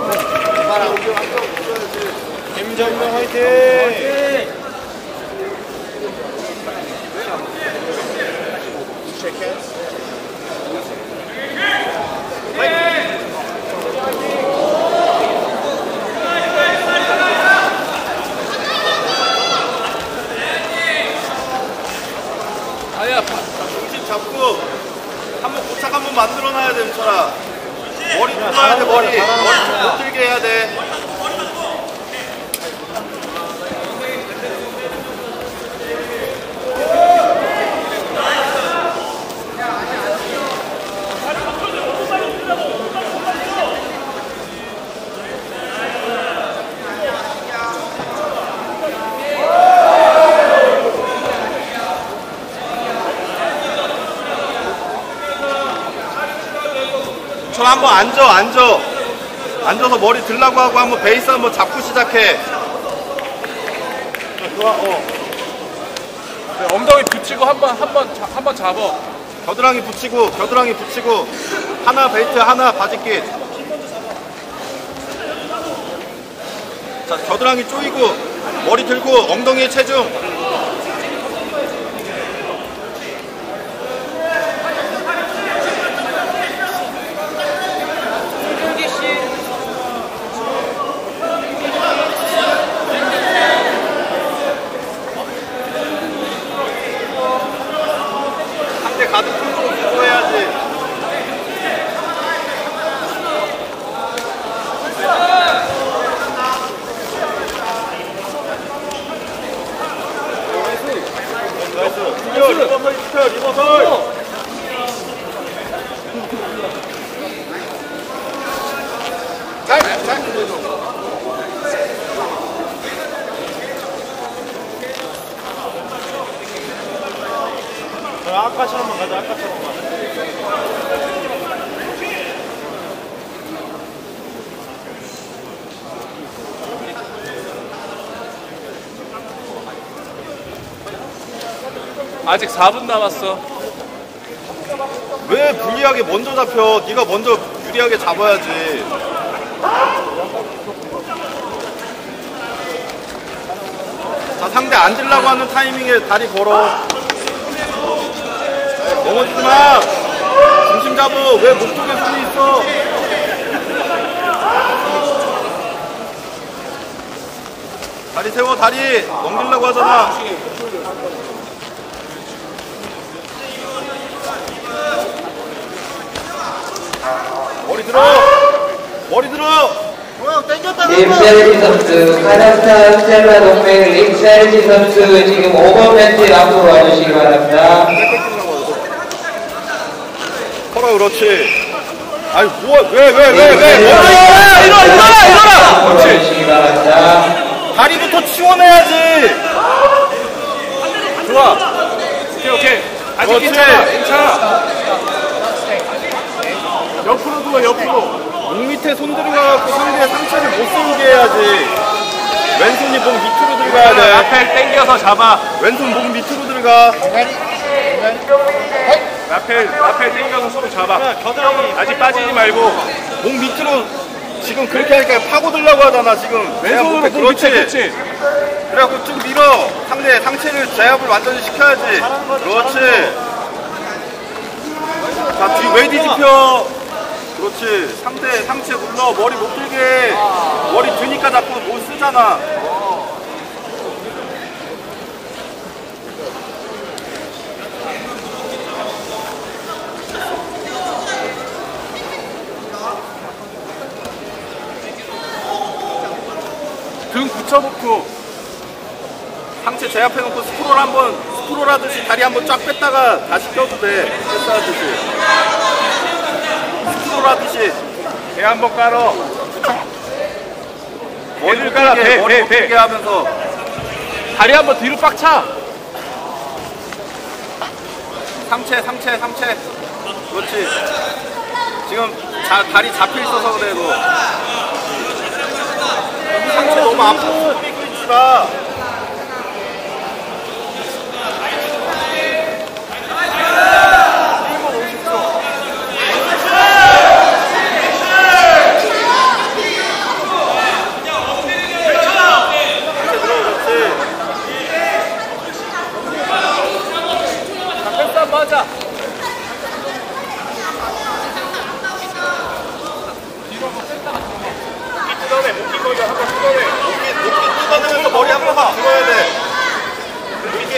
김정명 화이팅! 중심 잡고 한번 고착 한번 만들어놔야 돼, 민철아. 머리 들어야 돼, 머리 좀 못 들게 해야 돼. 한번 앉아서 머리 들라고 하고 한번 베이스 한번 잡고 시작해. 좋아. 네, 엉덩이 붙이고 한번 잡아. 겨드랑이 붙이고 하나 베이트 하나 바지킷. 자, 겨드랑이 조이고 머리 들고 엉덩이에 체중. 가드 풀고 들어야지. 나이스. 리버설. 아까처럼만 가자, 아까처럼만. 아직 4분 남았어. 왜 불리하게 먼저 잡혀? 네가 먼저 유리하게 잡아야지. 자, 상대 앉으려고 하는 타이밍에 다리 걸어. 넘어지지 마. 중심 잡어. 왜 목 쪽에 손이 있어? 다리 세워, 다리. 넘기려고 하잖아. 머리 들어. 립셀지 선수, 카자흐스탄 스텔라 동맹 립셀지 선수 지금 5번 벤치 앞으로 와주시기 바랍니다. 그렇지. 아니 왜 일어나. 그렇지. 다리부터 치워내야지. 좋아. 오케이. 아직 괜찮아. 옆으로 누워, 옆으로. 목 밑에 손 들어가갖고 상대의 상체를 못 세우게 해야지. 왼손이 목 밑으로 들어가야 돼. 라펠 당겨서 잡아. 왼손 목 밑으로 들어가. 라펠 당겨서 손 잡아. 아직 빠지지 말고. 목 밑으로 지금 그렇게 하니까 파고들려고 하잖아 지금. 왼손으로 그렇지. 그래갖고 쭉 밀어. 상대 상체를 제압을 완전히 시켜야지. 그렇지. 자, 뒤 왜 뒤집혀? 그렇지. 상체 눌러. 머리 못 들게. 머리 드니까 자꾸 못 쓰잖아. 등 붙여놓고 상체 제압해놓고 스크롤 하듯이 다리 한번 쫙 뺐다가 다시 껴도 돼. 패스하듯이. 스크롤 하듯이. 배 한번 깔어. 머리를 깔아. 머리 못 들게 하면서. 다리 한번 뒤로 빡 차. 상체. 그렇지. 지금 다리 잡혀 있어서 그래, 너. 상체 너무 앞으로 삐고 있지 마. 뜯어내, 목기 먼저 한번 뜯어내. 목기 뜯어내면서 머리 한 번만 들어야 돼. 목기.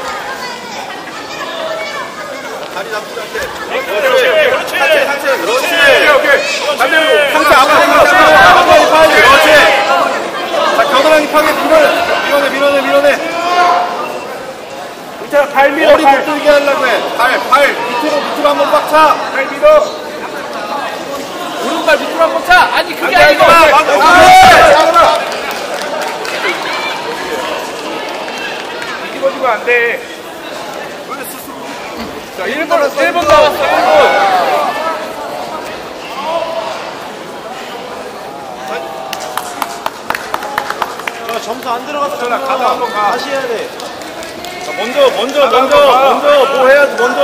다리 잡지 않게. 그렇지. 상체. 그렇지. 오케이. 반대로. 상체 앞으로 그렇지. 자, 겨드랑이 파게 밀어내. 괜찮아, 발 밀어. 머리 못 들게 하려고 해. 발 밑으로 한번 꽉 차. 발 밀어. 오른발 밑으로 한번 차. 아니 그게 아니, 아니고. 뒤집어지면 안 돼. 자, 1분 남았어. 1분. 점수 안 들어갔어. 가다 한번 가. 다시 해야 돼. 먼저 뭐 해야지 먼저.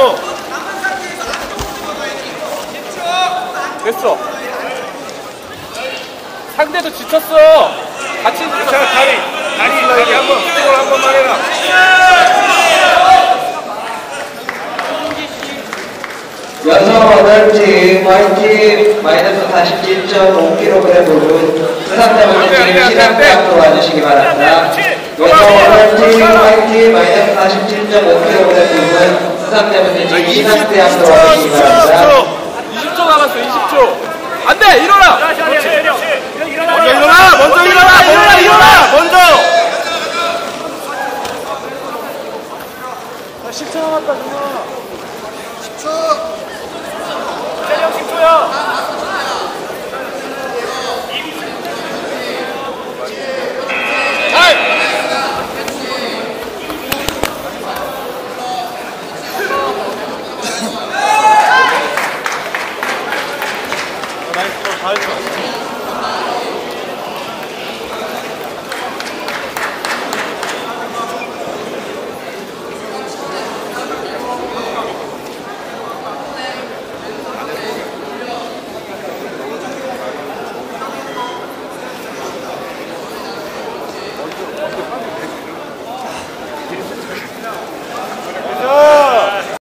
됐어. 상대도 지쳤어. 같이 괜찮아, 다리 한번, 이걸 한 번만 해라. 여성 8팀 화이팅 마이너스 47.5kg 부분 수상자분들 지금 시상대 앞으로 와주시기 바랍니다. 여성 8팀 화이팅 마이너스 47.5kg 부분 수상자분들 지금 시상대 앞으로 와주시기 바랍니다. 20초 남았어. 20초. 안 돼. 일어나. 그렇지.